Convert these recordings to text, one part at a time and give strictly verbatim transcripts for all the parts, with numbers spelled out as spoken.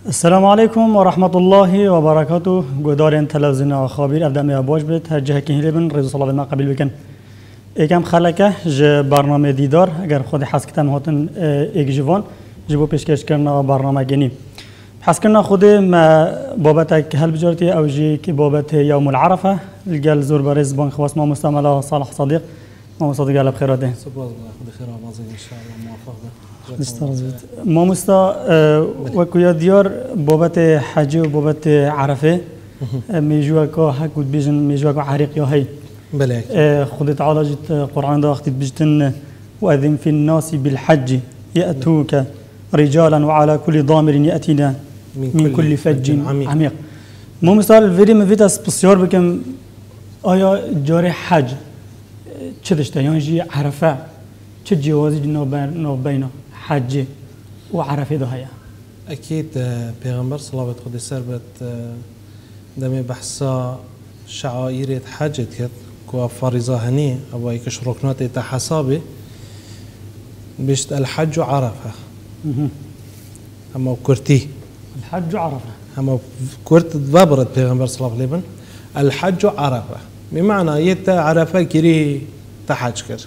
السلام عليكم ورحمة الله وبركاته. جودارين تلفزيون خابير أبدأ ميا باش بيت هجه كهيل بن رضي الله عنه قبل بكن. إيكام خلكه ج برنامج دیدار اگر خود حس کتن هاتن ایک جوان جبو پیشکش کردن برنامه گنی. حس کردن خود ما بابت هل بجارتی او جی کی بابت یوم العرفه الجل زور برز بان خواست ما مستعمله صالح صديق ما مصدق على بخيراته. سبحان الله خد خير ومازن إن شاء الله موفق به. استرزت. ما مستا وكويا ديار بابت حج وبابت عرفه ميجوا كا حكود بيجن ميجوا كا عريق يا هي. بله. خد تعالى جت قرآن ده أختي بجتن وأذن في الناس بالحج يأتوك رجالا وعلى كل ضامر يأتينا من, من كل فج عميق. عميق. ما مثال فيديو من فيديو بسيار بكم آيا جاري حج چدشته يعني جي عرفة چه جوازي نو بينه حج وعرفة ده هيا. أكيد پیغمبر صلى الله عليه وسلم دم بحثا شعائر حج كت كوا فريضة هني أو يكش ركنات تحسابه بيشت الحج عرفة. أما كرتي. الحج عرفة. أما كرت ببرد پیغمبر صلى الله عليه وسلم الحج عرفة بمعنى يتا عرفة كري تحج كر.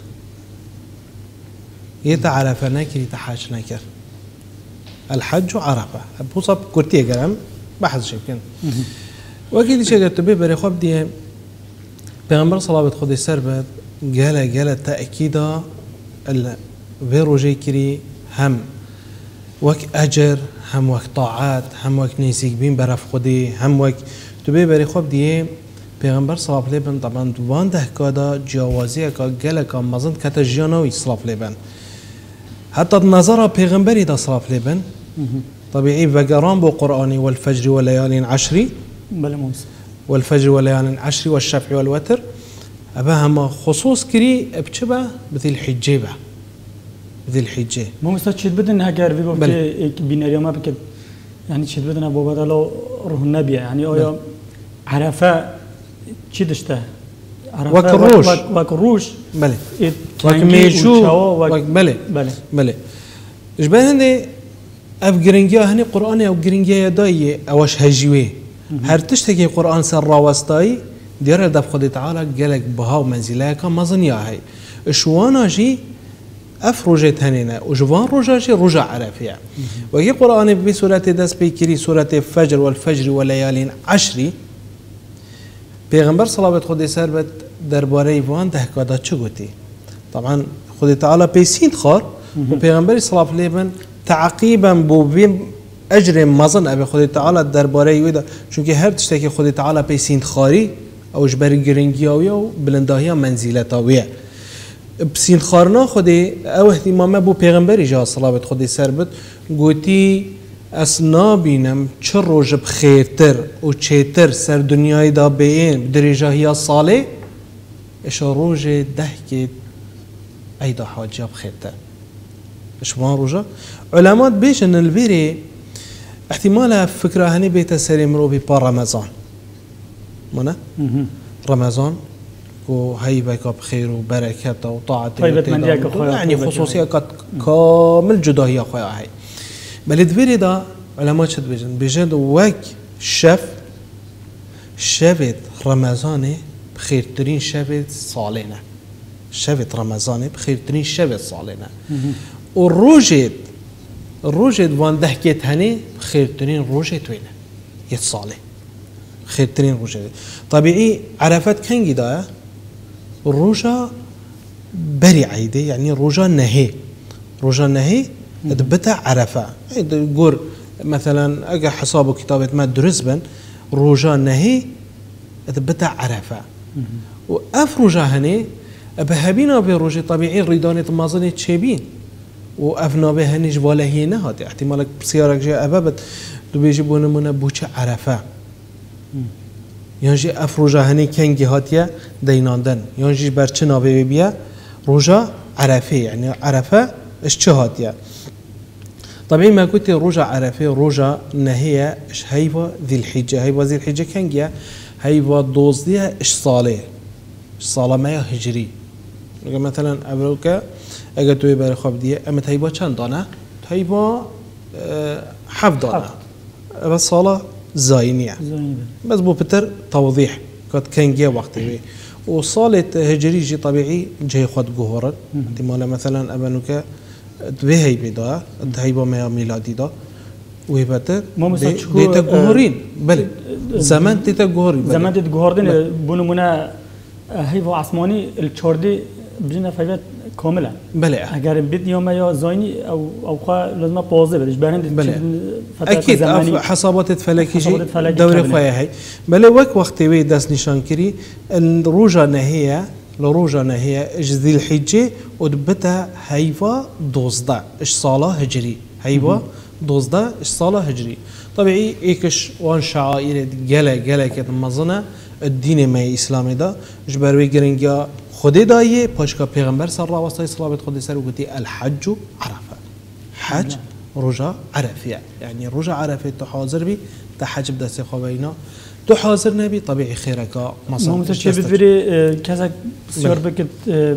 يتا عرفة نكري تحج نكر. الحج عرفة. بوصب كرتي كلام بحث شيء كن. وأكيد شيء قلت به بري خب دي پیغمبر صلى الله عليه وسلم قال قال تأكيدا الفيروجي كري هم وك أجر هم وك طاعات هم وك نيسيك بين برف خدي هم وك تبي بري خب دي پیغمبر صلى الله عليه وسلم طبعا دوان ده كادا جوازي كا قال كا مزن كتا جيانوي صلى الله عليه وسلم حتى النظر پیغمبري دا صلى الله عليه وسلم طبيعي وقران بو قرآني والفجر وليالين عشري بله موسى والفجر وليالين عشري والشفع والوتر أبا هما خصوص كري بتشبه بذي الحجة به بذي الحجة ما مستشهد بدن هاجر في بوقت بين اليوم بكد يعني تشهد بدن أبو بدر لو روح النبي يعني أو عرفة تشدشته وكروش وكروش بله وكميجو وك بله بله بله إيش بين هندي أب جرينجيا هني قرآن أو جرينجيا داي أوش هجوي هر تشتكي قرآن سر راوستاي ديار دب خد تعالى جلك بها ومنزلك ما ظنيا هاي شوانا جي أفرجت هنينا وجوان رجا جي رجع عرفيا وهي قرآن بسورة دس بيكري سورة الفجر والفجر وليالين عشري پیغمبر صلى الله عليه وسلم درباره وان ده كذا چگوتي طبعا خد تعالى بيسين خار وبيغمبر صلى الله عليه وسلم تعقيبا بو بين أجر مزن أبي خد تعالى درباره يودا چونك هر تشتكي خد تعالى بيسين خاري أو جبر جرينجياويا وبلنداهيا منزلتاويا بسين خارنا خدي أو اهتمامه بو پیغمبر جا صلى الله عليه وسلم قوتي اسنا بینم چه روز بخیرتر و چهتر سر دنیای دا بین درجه هیا صالح اش روز ده که ایدا حاجه بخیرتر اش وان روزا علامات بیشن البری احتمال فکره هنی بیت سریم رو بی پا رمضان منه رمضان و هاي بك بخير وبركة وطاعة يعني خصوصية كامل جدا هي خويا هاي بل دبيري دا علماء شد بيجن بيجن وك شف شفت رمضان بخير ترين شفت صالنا شفت رمضان بخير ترين شفت صالنا والروجد الروجد وان دهكت هني بخير ترين روجد وينه يتصالح بخير ترين روجد طبيعي عرفت كان جدا الروجا بري عيده يعني روجا نهي روجا نهي دبتها عرفة يقول مثلا أجا حسابه كتابة ما درسبن روجا نهي دبتها عرفة وأفرجا هني بهبينا بروجي طبيعي ريدانة مازنة تشيبين وأفنا بهني جواله هي نهات احتمالك بسيارك جاء أبابت دبيجيبون من بوش عرفة ينجي أفرجا هني كان جهاتيا ديناندن ينجي برشنا بيبيا روجا عرفة يعني عرفة إيش هاتيا طبيعي ما قلت رجع عرفة رجع نهية إيش هيبة ذي الحجة هيبة ذي الحجة كان جا هيبة دوز ديها إيش صالة إيش صالة ما هجري مثلا أبروكا أجت ويبر خب دي أما هيبة كم دانا هيبة أه حف دانا بس صالة زاينية زاینی بله. بس بو بتر توضيح كات كان جا وقت بي وصالة هجري جي طبيعي جاي خد جوهرت احتمال مثلا أبنوك دبي بدا دهي بما ميلادي دا ويبتر ما مثلا شكو ديتا جوهرين بله زمان ديتا جوهرين زمان ديت جوهردين بونو منا هيفو عثماني الشوردي بجينا فايفات كاملة بله اگر بيت يوم يا زايني او او خا لازم بوزه بدش بهند بله اكيد أف حسابات فلكي جي دوري خويا هي بله وك وقت وي داس نشان كري الروجا نهيه لروجا نهيه ذي الحجه ودبتها هيفا دوزدا اش صاله هجري هيفا دوزدا اش صاله هجري طبيعي ايكش وان شعائر جلا جلا كده مزنه الدين ما اسلامي دا جبروي جرينجا خودی دایه پاشکا پیغمبر صلی الله علیه و سلم خودی سر وقتی الحج عرفه حج رجا عرفه يعني رجا عرفه تحاضر بي تحج بدست خوينا تحاضر نبي طبيعي خيرك مصر مو متشي بفري كذا بسيار بكت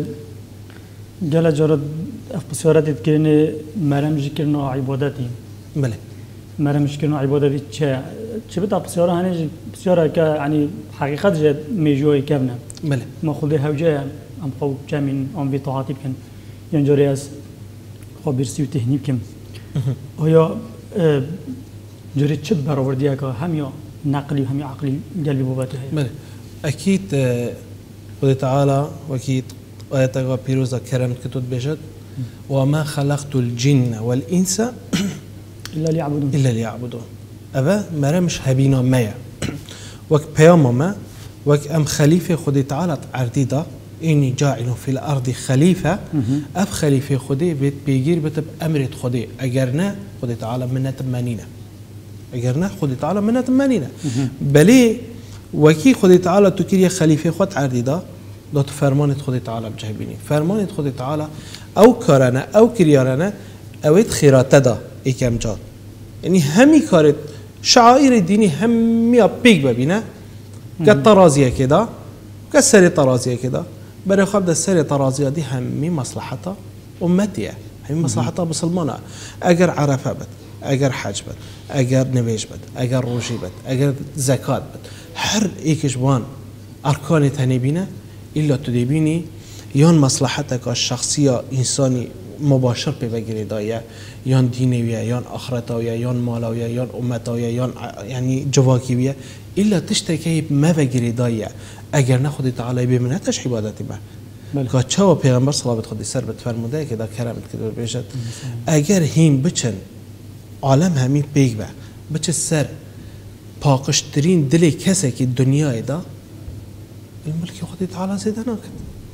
جل جرد بسيارات تكرني مرام ذكرنا عبادتي بله مرام ذكرنا عبادتي چه چه بتا بسيارة هني بسيارة ك يعني حقيقة جد ميجوي كابنا بله ما خذي هوجة أم قو كمين أم بطاعتي كن ينجري أس خبر سيو تهنيب كم هيا جري تشب بروديا كا هم يا نقلي وهم يا عقلي قلبي بوبته بله أكيد خذ تعالى وأكيد آياتك بيروزا كرم كتب بجد وما خلقت الجن والإنس إلا ليعبدون إلا ليعبدون أبا مرا مش هبينا مايا وك بياما ما وك أم خليفة خدي تعالى عرديدا إني جاعل في الأرض خليفة أب خليفة خدي بيت بيجير بتب أمرت خدي أجرنا خدي تعالى منا تمانينا أجرنا خدي تعالى منا تمانينا بلي وكي خدي تعالى تكير خليفة خد عرديدا دوت فرمان خدي تعالى بجهبيني فرمان خدي تعالى أو كرنا أو كريارنا أويت خيرات دا إكام جات يعني همي كارت شعائر الديني همي بيك ببينا كالطرازية كده كالسري طرازية كده بري خاب ده السري طرازية دي همي مصلحتها أمتية همي مصلحتها بسلمانة أجر عرفة بد أجر حج بد أجر نبيش بد أجر روشي بد أجر زكاة بد حر إيكش بان أركان تنبينا إلا تدبيني يان مصلحتك الشخصية إنساني مباشر ببگیری دایه یان دینیه یان آخرتایه یان مالایه یان امتایه یان یعنی جواکیه الا تشتکی ما بگیری دایه اگر نه خودی تعالی بمنتش عبادتی ما که چه پیغمبر صلی الله علیه و سر بتفرموده که دا کرامت کدور بیشت اگر هیم بچن عالم همین بیگ با بچه سر پاکشترین دلی کسی که دنیای دا الملک خودی تعالی زیده نکد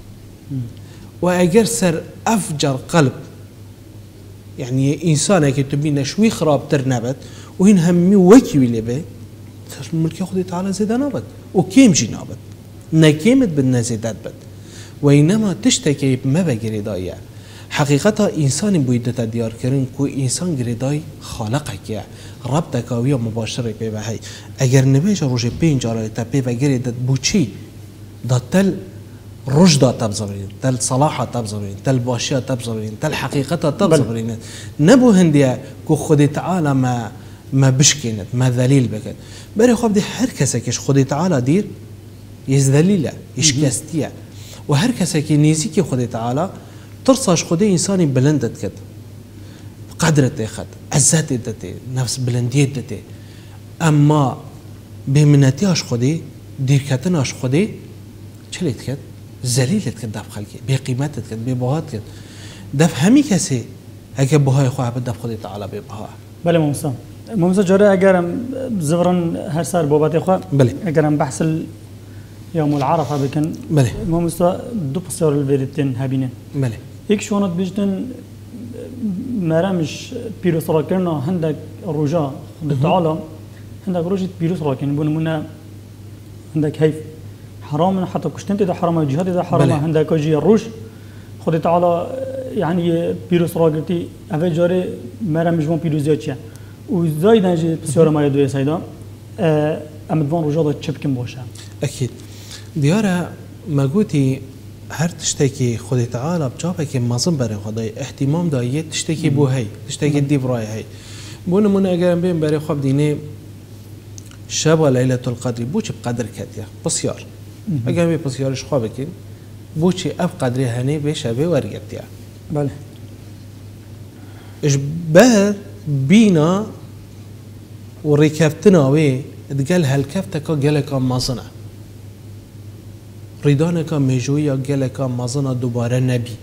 وأجر سر أفجر قلب يعني إنسان كي تبين شوي خراب ترنبت وهن همي وكي ويلي به تر الملك ياخذ تعالى زيد نابت وكيم جي نابت نكيمت بالنزيدات بد وإنما تشتكي ما بجري دايا حقيقتها إنسان بويدة ديار كرين كو إنسان جريداي خالقك يا ربطك ويا مباشرة بهاي أجر نبيج روجي بين جارة تبي بجري دت بوشي دتل رشدة تبزرين تل صلاحة تبزرين تل باشية تبزرين تل حقيقة تبزرين نبو هندية كو خدي تعالى ما ما بشكينت ما ذليل بكت بري خب دي هر كسكش خدي تعالى دير يزذليله يشكستيه وهر كسك نيزيكي خدي تعالى ترصاش خدي إنساني بلندت كد قدرته خد عزته دته نفس بلندية دته أما بمنتياش خدي دير كتناش خدي چليت كد ذليلت كد دف خلقي بقيمتت كد ببهات كد دف همي كسي هكا بهاي خواه بدف خدي تعالى ببها بله ممسا ممسا جاره اگرم زورن هر سر بابات خواه بله اگرم بحث يوم العرفة بكن بله ممسا دو بسيار الفيرتين هابينين بله هيك شونت بيجتن مرامش بيروس راكرنا هندك رجاء بالتعالى هندك رجيت بيروس راكن بون منا هندك هيف حرام حتى كشتنت ده حرام الجهاد ده حرام هندك اجي الروج خد تعالى يعني بيروس راكرتي افي جاري مرامش مون بيروزياتيا وزايد نجي بسيارة ما يدوي سيدا امدوان رجاء ده تشبكن باشا اكيد ديارة ما قوتي هر تشتكي خدي تعالى بجابك مازن بري خداي اهتمام دايت تشتكي بو هي تشتكي دي براي هي بون من اگر بیم برای خواب دینه شب و لیلت القدر بو چه قدر کتیا بسیار اگر بی بسیارش خواب بکن بو چه اف قدر هنی به شبه ورگتیا بله اش به بینا و ریکفتنا وی دقل هالكفته كا جلكا مازنا ريدانكا مجويا جلكا مازنا دوباره نبي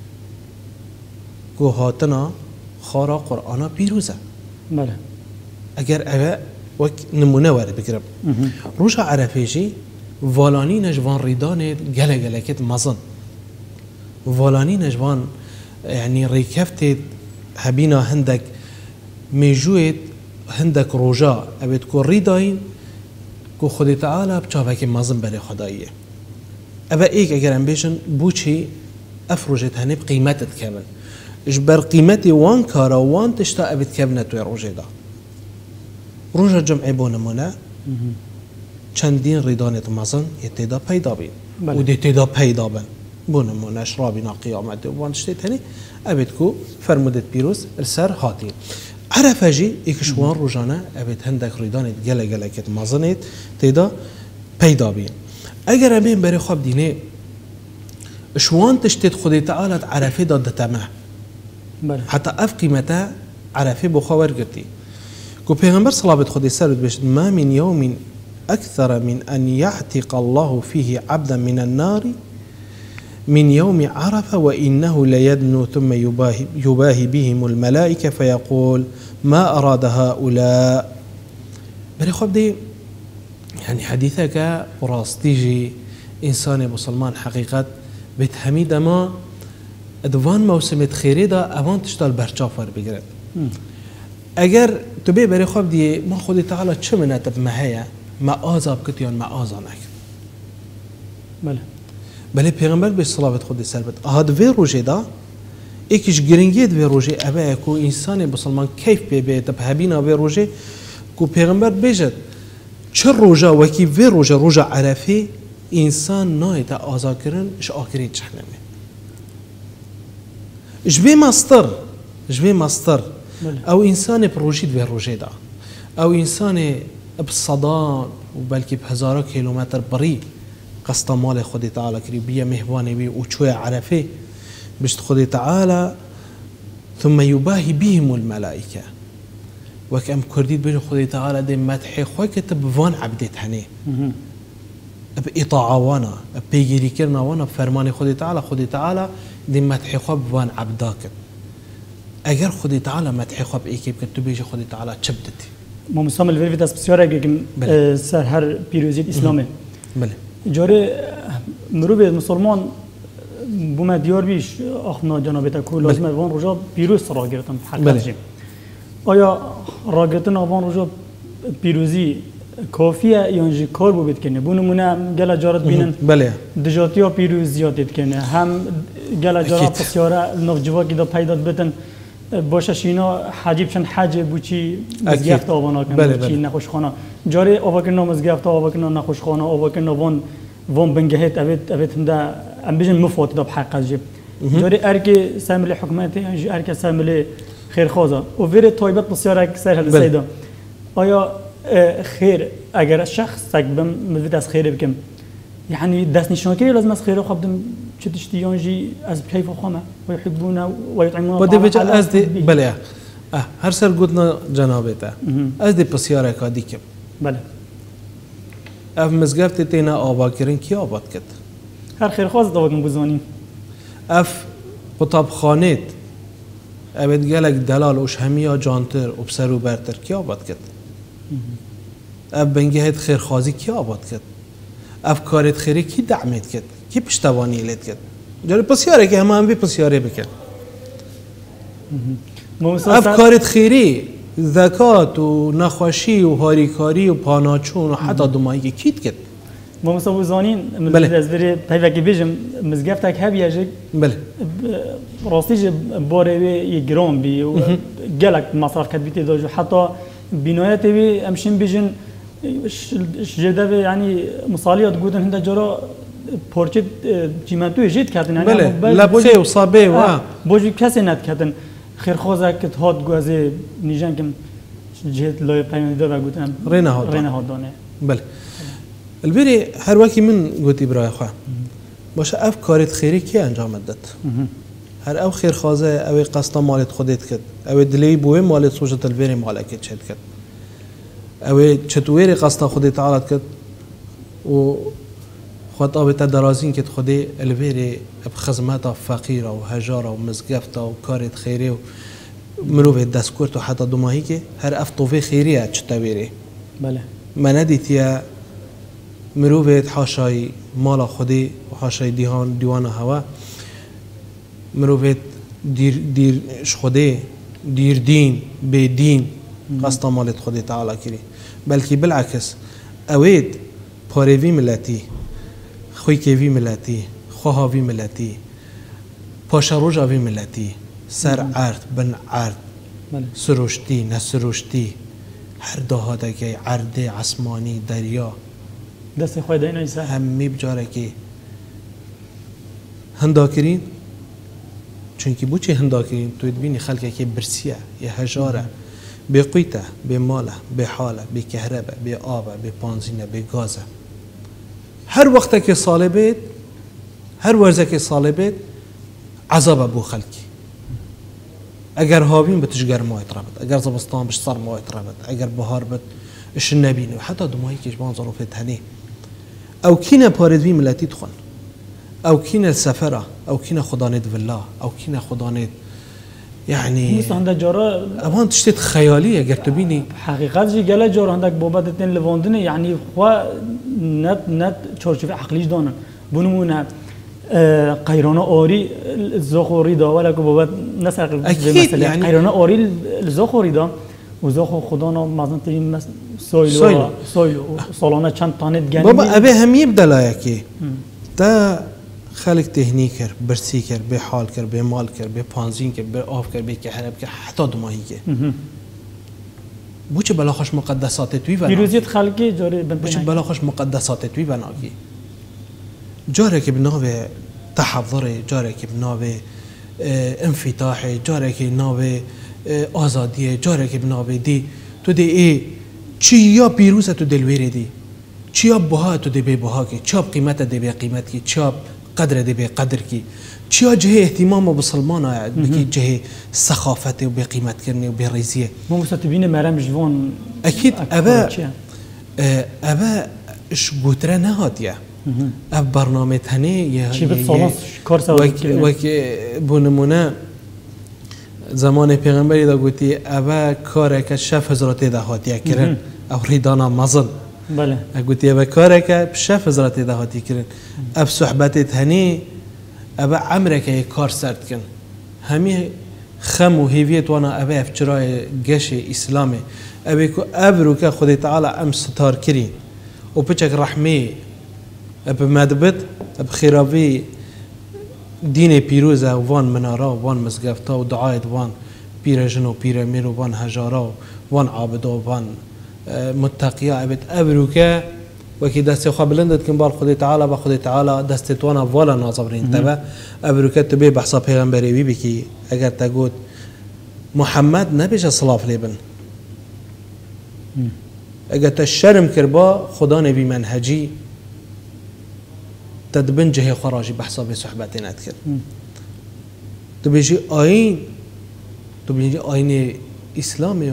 كو هاتنا خارا قرآن بيروزه بله اگر اوه وك نمونه وارد بكرم روشا عرفيجي والاني نجوان ريدان جل جلكت مازن والاني نجوان يعني ريكفته هبينا هندك مجويت هندك روجا ابد کو ریداین کو خود تعالی بچاوه که مازن برای خداییه ابا ایک اگر ام بیشن بوچی افروجت هنه بقیمتت کمن اش بر قیمتی وان کارا وان تشتا ابد کمنه توی روجه دا روجا جمعی بونمونه چندین ریدانت مازن یتیدا پیدا بین و دیتیدا پیدا بین بونمونه اشرابینا قیامت وان تشتیت هنه ابد کو فرمودت پیروز السر هاتین عرفه جي إكشوان روجانا أبيت هندك ريدانت جلا جلا كت مازنت تيدا بيدا بين أجر أبين بري خواب دينه شوان تشتت خدي تعالى عرفه ضد تمه حتى أف قيمتها عرفه بخوار قرتي كو بيغمبر صلاة خدي سرد بيش ما من يوم أكثر من أن يعتق الله فيه عبدا من النار من يوم عرفة وإنه ليدنو ثم يباهي, يباهي بهم الملائكة فيقول ما أراد هؤلاء بري خواب دي يعني حديثك وراستيجي إنسان مسلمان حقيقة بتحميد ما ادوان موسم خيري دا اوان تشتال برچافر بگرد اگر تو بي بري خواب دي ما خودي تعالى چه منت بمهيا ما آزاب كتيان ما آزانك بله بله پیغمبر به صلوات خود سربت هاد وی روزه دا یکیش گرینگید وی روزه اوه کو انسان مسلمان کیف به به تبهبینا وی روزه کو پیغمبر بجد چه روزه وکی وی روزه روزه عرفه انسان نایت آزاکرن اش آکرین جهنمه اش بی مستر اش بی مستر او انسان بروجید وی روزه دا او انسان بصدان و بلکه بهزارا کیلومتر بری قصد مال خود تعالى كري بيا مهواني بي وشوية عرفه بشت خود تعالى ثم يباهي بهم الملائكة وكأم كرديد بيجو خود تعالى دي مدحي خوي كتب فان عبدت هني بإطاعة وانا بيجري كرنا وانا بفرمان خود تعالى خود تعالى دي مدحي خوي بفان عبداك اگر خود تعالى مدحي خوي بإيكي بكتب بيجي خود تعالى شبدتي ما مستعمل الفيديو داس بسيارة لكن سر هر بيروزيت إسلامي بله جاره مروب مسلمان بوم دیار بیش آخنا جنابت کو لازم وان رجا پیروز را گرفتن حقیقتش آیا را گرفتن وان رجا پیروزی کافیه یا انجی کار بود کنه بونمونه گل جارت بینن بله دجاتیا پیروز زیاد کنه هم گل جارت بسیاره نوجوا کی دا پیدا بتن باشه شینا حجیب چند حج بوچی مزگفت آوانا کنه بوچی نخوشخانه جاره آواکن مزگفت آواکن نخوشخانه آواکن وان وان بنجهت أبيت أبيت هندا أم بيجن مفوت ده بحق الجيب جاري أركي سامل حكومتي يعني أركي سامل خير خازا وفير طيبات بسيارة سهل السيدة آيا خير أجر الشخص تقبل مفيد از خير بكم يعني دست نشانكي لازم از خير خابدم شو تشتيانجي از كيف خامة ويحبونه ويطعمونه ودي بيجا از دي بله اه هر سر قدنا جنابته از دي بسيارة كاديكم بله اف مزگفت تینا آباد کردن کی آباد کرد؟ هر خیر خواست داوگم بزنیم. اف قطب خانت ابد گلک دلال وش همیا جانتر و بسر و برتر کی آباد کرد؟ اف بنگهت خیر خازی کی آباد کرد؟ اف کارت خیری کی دعمت کرد؟ کی پشتوانی لید کرد؟ جاری پسیاره که همه هم بی پسیاره بکن. اف کارت خیری زکات و نخوشی و هاریکاری و پاناچون و حتی دمایی کیت کرد ما مثلا زانین بله از بری پیوکی بیشم مزگفتک هبیه جک بله راستیج باره یه گرام بی و گلک مصرف کرد بیتی داشت حتی بینایت بی امشین بیشن جده بی یعنی مصالیات گودن هنده جرا پرچه چیمنتوی جید کردن بله لبسه و صابه و بوجی کسی ند کردن خیر خوزه که هات گوزه نیجن کم جهت لای پیام داد و گفتم رینه ها رینه ها دانه بله البری هر وکی من گویی برای خواه باشه اف کارت خیری کی انجام داد هر او خیر خوازه او قصد مالت خودت کرد او دلی بوی مالت سوجت البری مالک چت کرد او چطوری قصد خودت عالت کرد و خود آب تدرازین که خودی البری بخدمت فقیر و هجار و مزگفت و کارت خیری و مروه دستکورت و حتی دماهی که هر افتوفی خیریه چطوری بله من ندیتیا مروه حاشای مال خودی و حاشای دیوان دیوان هوا مروه دیر دیر خودی دیر دین به دین قصد مالت خودی تعالی کری بلکه بالعکس اوید پاروی ملتی خوی کیوی ملتی خواهاوی ملتی پاشروج آوی ملتی سر عرض بن عرض سروشتی نسروشتی هر دهاده که عرض عصمانی دریا دست خواهی دایی نیسه همی بجاره که هندا کرین چونکه بو چه هندا کرین تو بینی خلقه که برسیه یه هجاره به قیته به ماله به حاله به کهربه به آبه به پانزینه به گازه هر وقت که صالبید هر ورزه که صالبید عذاب بو خلقی اگر هاوین بتش گرمای ترابط اگر زبستان بش سرمای ترابط اگر بهار بت اش نبینه و حتی دمایی که جبان ظروفت هنی او کینه پاردوی ملتی تخون او کینه السفره او کینه خدانید والله او کینه خدانید يعني مثل عندك جارا اوان تشتت خياليه اگر تبيني حقيقات جي قال جار عندك بوبات اتنين لفوندني يعني خوا نت نت چارچوب عقليش دانن بنمونه قيرانه اوري الزخوري دا ولا بوبات نسق اكيد يعني قيرانه اوري الزخوري دا وزخو خدانا مثلا ترين سويلو سويلو سالانه چند تانه گني بابا ابي هم يبدا لايكي تا خلق تهنی کرد برسی کرد به حال کرد به مال کرد به پانزین کرد به آب کرد به کهرب کرد حتی دماهی کرد بوچه بلاخش مقدسات توی بنا پیروزیت خلقی جاره بوچه بلاخش مقدسات توی بنا کی جاره که بناوه تحضر جاره که بناوه انفتاح جاره که بناوه آزادی جاره که بناوه دی تو دی ای چی یا پیروزه تو دلویره دی چیا بها تو دی به بها کی چاب قیمت دی به قیمت کی چاب قدر دی به قدر کی چیا جه اهتمام بسلمان آید بکی جه سخافت و به قیمت کرنی و به ریزیه ما مستبین مرم جوان اکید ابا ابا اش گوتره نهاتیه اب برنامه تنه یه چی به سالانس کار سواد کرنه وکی بونمونه زمان پیغمبری دا گوتی ابا کاره که شف هزارات ده هاتیه کرن او ریدانا مزن بله اگوتی ابا کاره که شف هزارات ده هاتی کرن اب صحبت تنه ابا عمره که کار سرد کن همی خم و هیویت وانا ابا افچرای گش اسلامه ابا که ابرو که خود تعالی ام ستار کری و پچک رحمه ابا مدبت اب خیراوی دین پیروزه وان منارا وان مزگفتا و دعایت وان پیرجن و پیرمیر و وان هجارا وان عابدا و وان متقیا ابد ابرو که وكي دست خو بلندت كن بال خدي تعالى با خدي تعالى دست توانا ولا ناظرين تبع ابركت تبي بحسب پیغمبري بي بكي اگر تقول محمد نبيش صلاف لبن اگر تشرم كربا خدا نبي منهجي تدبن جهه خراجي بحسب صحبتنا تكر تبيجي آين تبيجي آين اسلامي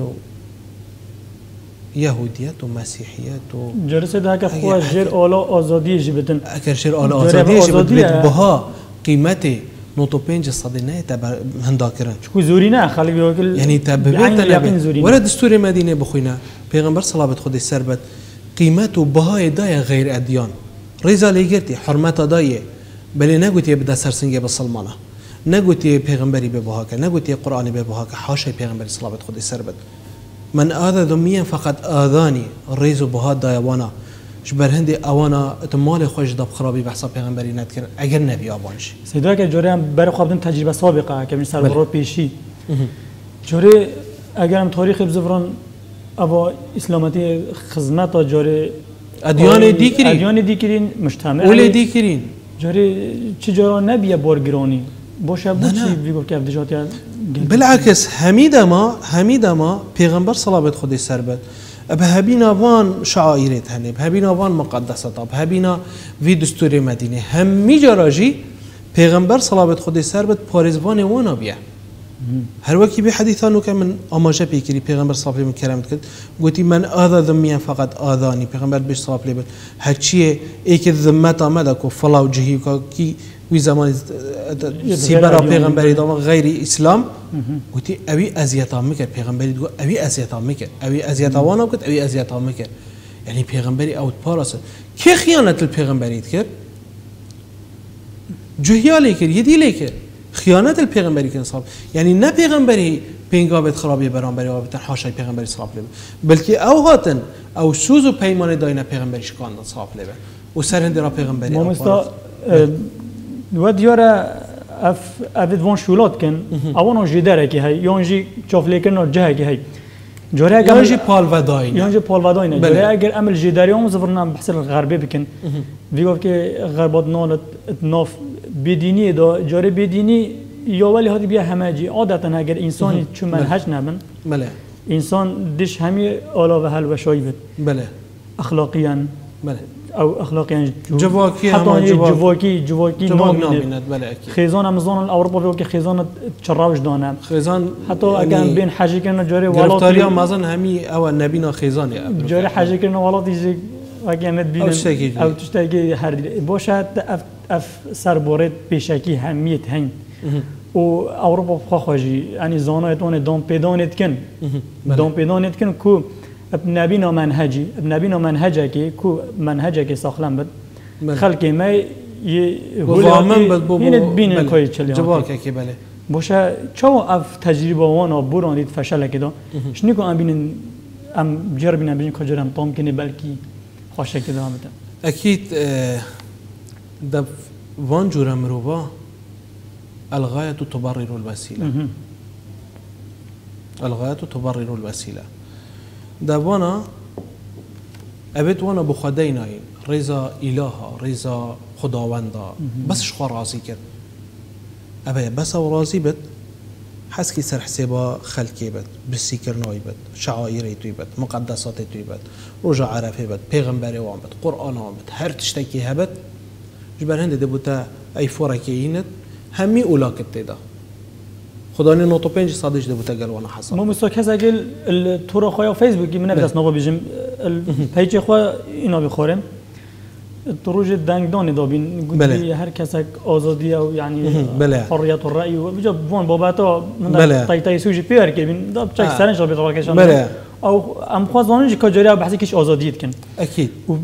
یهودیت و مسیحیت و جلسه ده که خواهد جر آلا آزادی جبتن اگر جر آلا آزادی جبتن بها قیمت نوتو پنج صدی نه تبر هندا کرن چکو زوری نه خالی بیاکل یعنی تببیت نه ولی دستور مدینه بخوینا پیغمبر صلوات خودی سربت قیمت و بهای دای غیر ادیان ریزا لیگرتی حرمت دای بلی نگوتی بده سرسنگی بسلمانه نگوتی پیغمبری به بها که نگوتی قرآنی به بها که حاشا پیغمبر صلوات خودی سربت من آذى ذميا فقط آذاني الرئيس بهاد دايوانا شبر هندي أوانا تمال خوش دب خرابي بحسب پیغمبری نتكر اگر نبي آبانش سيدا که جوری هم برای خوابدن تجربه سابقه که من سربرات پیشی جوری اگر هم تاریخ بزفران ابا اسلامتی خدمت جوری ادیان دیگرین ادیان دیگرین مجتمع اول دیگرین جوری چه جورا نبیه بارگرانی باشه بودی بیگو که افدیجاتی بالعکس همیدا ما همیدا ما پیغمبر صلوات خودی سر بد به هبینا وان شعائرت هنه به هبینا وان مقدسات به هبینا وی دستور مدینه همی جراجی پیغمبر صلوات خودی سر بد پارزوان وانا بیا هر وقتی به حدیثانو که من آماجه پیکری پیغمبر صلی الله علیه و کرامت کرد گویی من آذا ذمیان فقط آذانی پیغمبر بیش صلی الله علیه و هرچیه ایک ذمت آمده کو فلا و جهی کی وی زمان سیبرا پیغمبری دام غیر اسلام گویی اوی ازیات آم میکرد پیغمبری دو اوی ازیات آم میکرد اوی ازیات آوانم کرد اوی ازیات آم میکرد یعنی پیغمبری اوت پاراست کی خیانت الپیغمبری کرد جهیالی کرد یدی لیکر خیانت الپیغمبری که انصاف یعنی نه پیغمبری پینگابت خرابی برانبری و بتن حاشای پیغمبری صاف لب بلکه او هاتن او سوز و پیمان داینه پیغمبری شکان صاف لب و سرهند را پیغمبری ما مستا و دیاره اف افید وان شولات کن اوانو جداره که هی یانجی چافلی کن جه که هی جوره اگر یانجی پال و داینه یانجی پال و داینه جوره اگر عمل جداریام زفرنا بحث الغربی بکن ویگو که غربات نالت ناف بدینی دا جاره بدینی یا ولی هادی بیا همه جی عادتا اگر انسانی چون منهج نبن بله انسان دش همی آلا و حل و شایی بد بله اخلاقیاً بله او اخلاقیاً جواکی حتی جواکی جواکی نامینه بله اکید خیزان امازون الاوروپا بیو که خیزان چراوش دانم خیزان حتی اگر بین حجی کنن جاره گرفتاری امازون همی او نبینا خیزانی جاره حجی کنن ولاتی اگر ند بینن او تشتاقی هر باشه اف سربارت پیشکی همیت هنگ و اروپا بخواهی یعنی زانایت اون دام پیدانت کن دام پیدانت کن کو نبینا منهجی نبینا منهجه که کو منهجه که ساخلم بد خلقی ما یه وامن بد بو این بینن کاری چلی جواب که بله باشه چه اف تجربه وانا براندید فشل کده شنیکو ام بینن ام جربینا بینن کجرم تام کنی بلکی خوشه کده همته اكيد ده وان جورا مروبا الغاية تبرر الوسيلة الغاية تبرر الوسيلة ده وانا أبد وانا بخدينا رضا إلها رضا خداوندا بس شخوا راضي كد أبي بس أو راضي بد حسكي سر حسابا خلقي بد بالسيكرناي بد شعائري توي بد مقدساتي توي بد رجع عرفي بد پیغمبري وان بد قرآن وان بد هر تشتكي هبد جبر هنده ده بوتا أي فوركي إينت همي أولاك تدا خداني نوتو پنج صادش ده بوتا قلوانا حصل مو مستوى كذا قل التورا خويا فيسبوك من نفس نوبا بيجم البيج خويا إنا بخورم التروج الدنگ داني دابين قلت هر كسك آزادية و يعني حرية الرأي وبيجا بوان باباتا من تاي تاي سوجي بير كيبين داب تشك سرنج ربي طبعا كشان او ام خوازانج كجاري بحثي كيش آزاديت كن أكيد و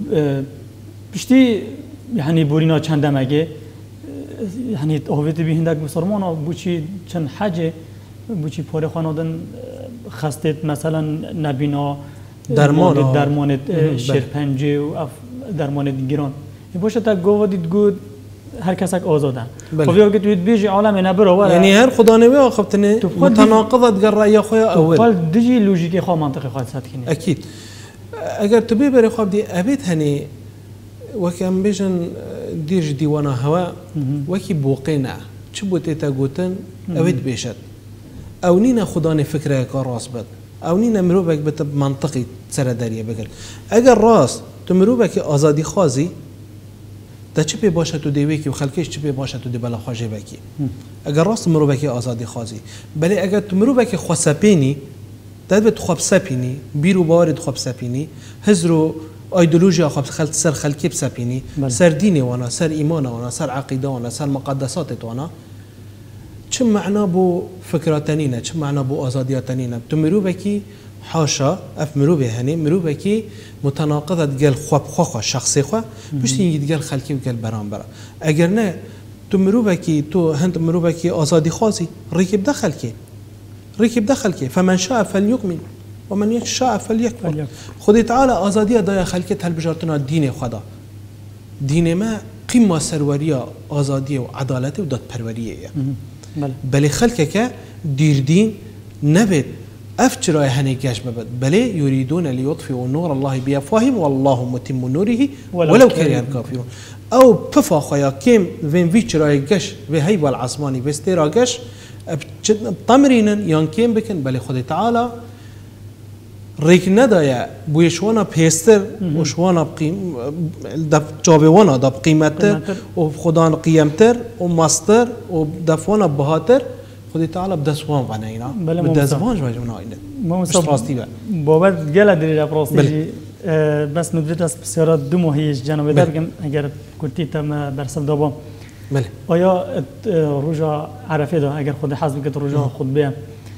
بشتي يعني بورينا چند دمگه يعني هویت بهندک مسلمان بوچی چند حاجه بوچی پاره خانادن خستت مثلا نبینا درمان درمان شرپنجه و درمان گیران باشه تا گوودید گود هر کسک آزادن خب یا که توید بیجی عالم نبره یعنی هر خدا نوی آخبتنه متناقضت گر رأی خواه اول فال دیجی لوژیکی خواه منطقی خواهد سد کنید اکید اگر تو ببری خواب دی ابید هنی وكم بيجن دير ديوانا هواء وكي بوقينا تشبوتي تاغوتن اويت بيشت او نينا خداني فكره كراس بد او نينا مروبك بت منطقي سر داريه بقل اگر راس تمروبك ازادي خازي تا چپی باشه تو دیویکی و خلکش چپی باشه تو دی بلا خواجه بکی اگر راست مروبك ازادي خازي بلی اگر تمروبك خسپینی داد بت خوب سپینی بیرو بارد خوب سپینی هزرو ایدئولوژیا خب خلت سر خلکی بسپینی سر دینی وانا سر ایمان وانا سر عقیده وانا سر مقدسات وانا چه معنا بو فکراتنینه چه معنا بو آزادیاتنینه تو مروبکی حاشا اف مروبه هنی مروبکی متناقضت گل خوب خو شخصی خو پشت این گل خلکی و گل برام برا اگر نه تو مروبکی تو هند مروبکی آزادی خاصی ریکب دخل کی ریکب دخل کی فمن شاء فليؤمن ومن يشاء فليكفر خدي تعالى آزادية دايا خلقت هالبجارتنا دين خدا دين ما قمة سرورية آزادية وعدالة ودات پرورية بل خلقك دير دين نبت أفجر هني كاش ببد بل يريدون ليطفئوا نور الله بأفواههم والله متم نوره ولو كره الكافرون او بفا خويا كيم فين فيتشراي قش في هيبه العصماني بستيرا قش بتمرين يان كيم بكن بل خدي تعالى ريك ندايا بويشوانا بيستر وشوانا بقيم دب جابي وانا دب قيمتر وخدان قيمتر وماستر ودفوانا بهاتر خدي تعالى بدسوان بعناينا بدسوان جوا جمناينا مش راستي بقى بابت جلا درجة براستي بس ندرت از بسیارات دو ماهیش جناب درگم اگر کتی تم برسل دابام بله آیا روزا عرفه دا اگر خود حزب که روزا خود بیم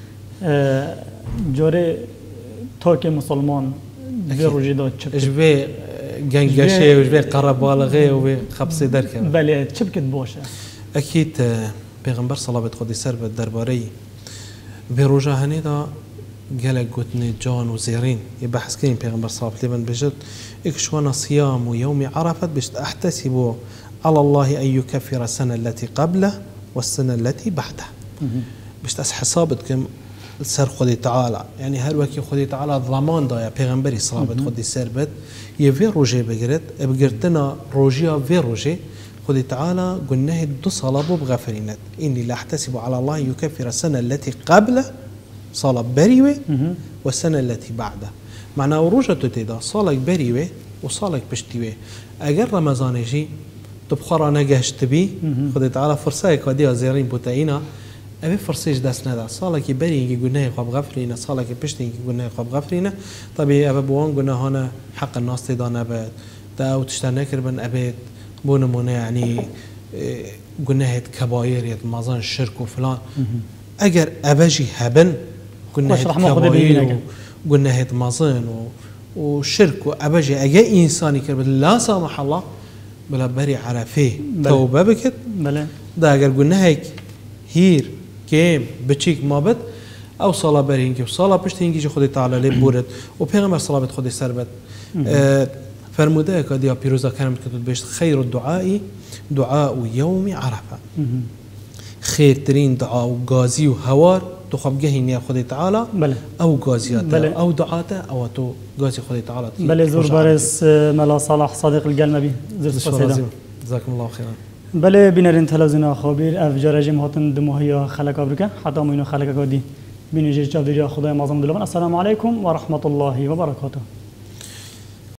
جاره تا که مسلمان به روزی داد چه جوه گنگشه و جوه قربالغه و خبصی در که بله چه بکد باشه اکید پیغمبر صلوات خودی سر به درباره به روزا هنی دا قالك قتني جان وزيرين يبحث كين بيغمبر صلى الله عليه وسلم اكشوانا صيام ويوم عرفت باش احتسب على الله ان يكفر السنه التي قبله والسنه التي بعده باش تاس حسابتكم سر خدي تعالى يعني هر وكي خدي تعالى ضمان دا بيغمبري صلى الله عليه وسلم يفي روجي بقرت بقرتنا روجيا في روجي خدي تعالى قلنا دو صلاه بغفرينت اني لا احتسب على الله ان يكفر السنه التي قبله صالة بريوة والسنة التي بعدها معناه وروجة تتدا صالك بريوة وصالك بشتيوة أجر رمضان يجي تبخر أنا جهشت بي خدت على فرصة كادية زيرين بوتاينا أبي فرصة جداس ندا صالك بري يقولنا يقاب غفرينا صالك بشتي يقولنا يقاب غفرينا طبي أبي بوان قلنا هنا حق الناس تدان أبد تا وتشتنا كربن أبد بونمونا يعني قلنا هيت كباير يد مازن الشرك وفلان أجر أبجي هبن قلنا هيت كباير قلنا هيت مازن وشرك وأبجي أجا إنساني كربت لا سامح الله بلا بري عرفيه توبة بكت بلا دا أجر قلنا هيك هير كيم بتشيك ما بد أو صلاة برينك وصلاة بشتينك جو خدي تعالى لبورد وبيغمر صلاة بتخدي سربت أه فرموده كديا بيروزا كلمة كتب بيشت خير الدعاء دعاء يوم عرفة خير ترين دعاء وغازي وهوار تخب جهين يا خدي تعالى بله أو غازياته أو دعاته أو تو غازي خدي تعالى بله زور بارس ملا صلاح صديق القلمبي زور سپاسیدم جزاكم الله خيرا بله بینرین تلویزیون خبیر افجار رژیم هاتن دموهی خلق آبرکه حتی ما اینو خلق کردی بینیجی چه دیجا خدای معظم دلوان السلام علیکم و رحمت الله و برکاته